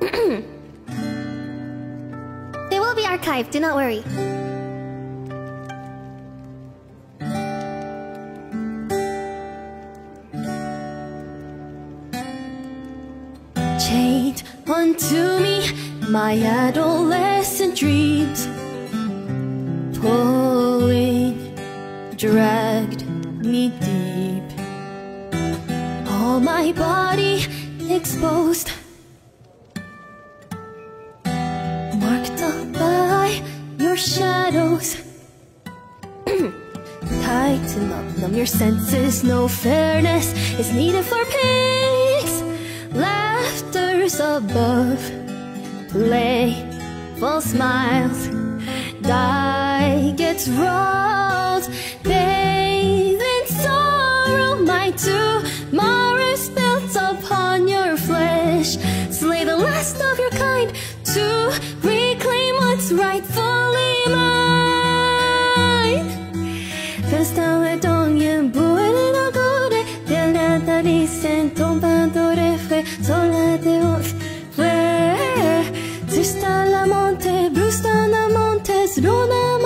They will be archived, do not worry. Chained onto me, my adolescent dreams, pulling, dragged me deep. All my body exposed, marked up by your shadows. Tighten up, numb your senses. No fairness is needed for peace. Laughter's above, playful smiles. Die gets rolled, bathe in sorrow. My tomorrow's built upon your flesh. Slay the last of your kind to reclaim what's rightfully mine. Festan le dongen buere no gore, della da dicen tombando refre, sola de off. Where? Zista la monte, brusta la montes, rona.